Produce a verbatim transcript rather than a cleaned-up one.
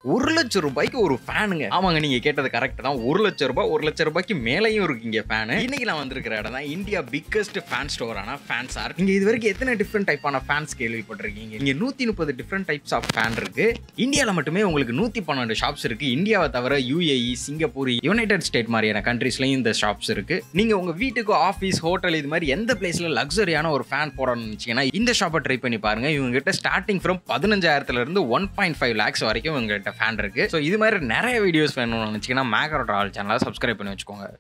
ஒரு லட்சம் ரூபாய்க்கு ஒரு ஃபேனுங்க. ஆமாங்க, நீங்க கேட்டது கரெக்ட் தான். ஒரு லட்சம் ரூபாய் ஒரு லட்சம் ரூபாய்க்கு மேலேயும் இருக்கு இங்க ஃபேன். இன்னைக்கு நான் வந்திருக்கிற இடம் தான் இந்தியா பிக்கஸ்ட் ஃபேன் ஸ்டோரான Fanzart. நீங்க இது வரைக்கும் எத்தனை டிஃப்ரெண்ட் டைப்பான ஃபேன்ஸ் கேள்விப்பட்டிருக்கீங்க? இங்க நூத்தி முப்பது டிஃப்ரெண்ட் டைப்ஸ் ஆஃப் ஃபேன் இருக்கு. இந்தியால மட்டுமே உங்களுக்கு நூத்தி பன்னெண்டு ஷாப்ஸ் இருக்கு. இந்தியாவை தவிர யுஏஇ, சிங்கப்பூர், யுனைடெட் ஸ்டேட் மாதிரியான கண்ட்ரீஸ்லயும் இந்த ஷாப்ஸ் இருக்கு. நீங்க உங்க வீட்டுக்கு, ஆஃபீஸ், ஹோட்டல் இது மாதிரி எந்த பிளேஸ்ல லக்ஸரியான ஒரு ஃபேன் போடணும்னு நினைச்சீங்கன்னா இந்த ஷாப்பை ட்ரை பண்ணி பாருங்க. இவங்க கிட்ட ஸ்டார்டிங் ஃப்ரம் பதினஞ்சாயிரத்துல இருந்து ஒன் பாயிண்ட் ஃபைவ் லேக்ஸ் வரைக்கும் இவங்க கிட்ட ஃபேன் இருக்கு. ஸோ இது மாதிரி நிறைய வீடியோஸ் வேணும்னு நினைச்சீங்கன்னா மேக்ரோ டிராவல் சேனலை சப்ஸ்கிரைப் பண்ணி வச்சுக்கோங்க.